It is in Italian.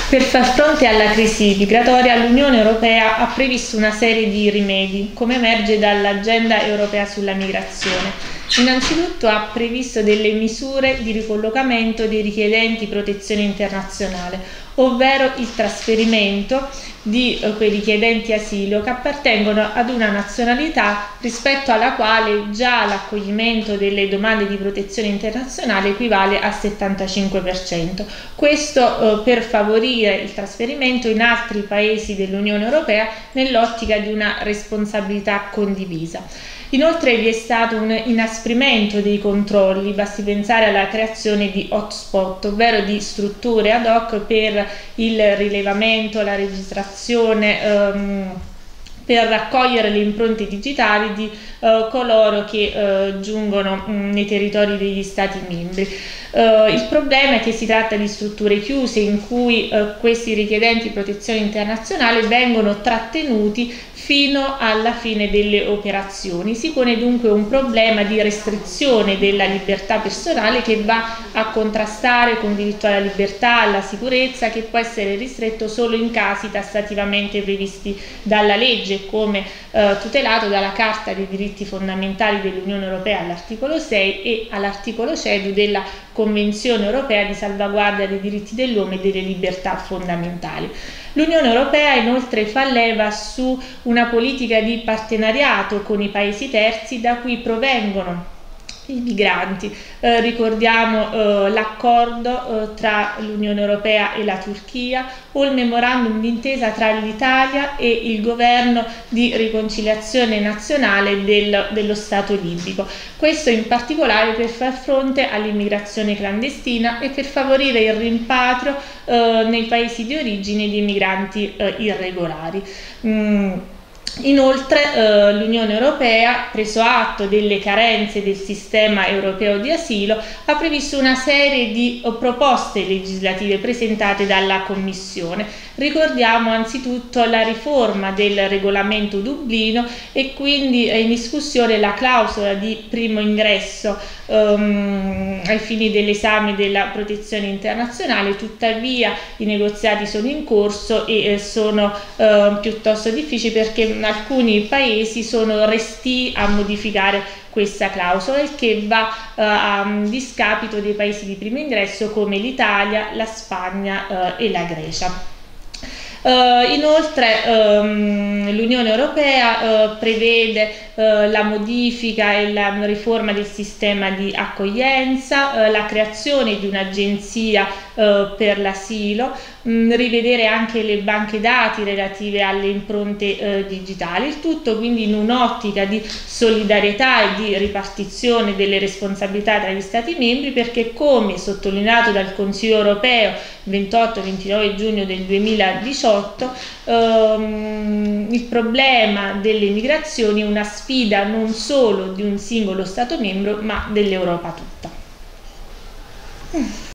Per far fronte alla crisi migratoria, l'Unione Europea ha previsto una serie di rimedi, come emerge dall'Agenda Europea sulla migrazione. Innanzitutto ha previsto delle misure di ricollocamento dei richiedenti protezione internazionale, ovvero il trasferimento di quei richiedenti asilo che appartengono ad una nazionalità rispetto alla quale già l'accoglimento delle domande di protezione internazionale equivale al 75%. Questo per favorire il trasferimento in altri paesi dell'Unione Europea nell'ottica di una responsabilità condivisa. Inoltre vi è stato un inasprimento dei controlli, basti pensare alla creazione di hotspot, ovvero di strutture ad hoc per il rilevamento, la registrazione, per raccogliere le impronte digitali di coloro che giungono nei territori degli Stati membri. Il problema è che si tratta di strutture chiuse in cui questi richiedenti protezione internazionale vengono trattenuti fino alla fine delle operazioni. Si pone dunque un problema di restrizione della libertà personale che va a contrastare con il diritto alla libertà, alla sicurezza, che può essere ristretto solo in casi tassativamente previsti dalla legge, come tutelato dalla Carta dei diritti fondamentali dell'Unione Europea all'articolo 6 e all'articolo 100 della Convenzione Europea di salvaguardia dei diritti dell'uomo e delle libertà fondamentali. L'Unione Europea inoltre fa leva su una politica di partenariato con i paesi terzi da cui provengono i migranti. Ricordiamo l'accordo tra l'Unione Europea e la Turchia o il memorandum d'intesa tra l'Italia e il governo di riconciliazione nazionale dello Stato libico. Questo in particolare per far fronte all'immigrazione clandestina e per favorire il rimpatrio nei paesi di origine di migranti irregolari. Inoltre l'Unione Europea, preso atto delle carenze del sistema europeo di asilo, ha previsto una serie di proposte legislative presentate dalla Commissione. Ricordiamo anzitutto la riforma del regolamento Dublino e quindi è in discussione la clausola di primo ingresso ai fini dell'esame della protezione internazionale. Tuttavia i negoziati sono in corso e sono piuttosto difficili perché alcuni paesi sono restii a modificare questa clausola, il che va a discapito dei paesi di primo ingresso come l'Italia, la Spagna e la Grecia. Inoltre l'Unione Europea prevede la modifica e la riforma del sistema di accoglienza, la creazione di un'agenzia per l'asilo, rivedere anche le banche dati relative alle impronte digitali, il tutto quindi in un'ottica di solidarietà e di ripartizione delle responsabilità tra gli Stati membri, perché come sottolineato dal Consiglio Europeo 28-29 giugno del 2018 il problema delle migrazioni è una sfida non solo di un singolo Stato membro ma dell'Europa tutta.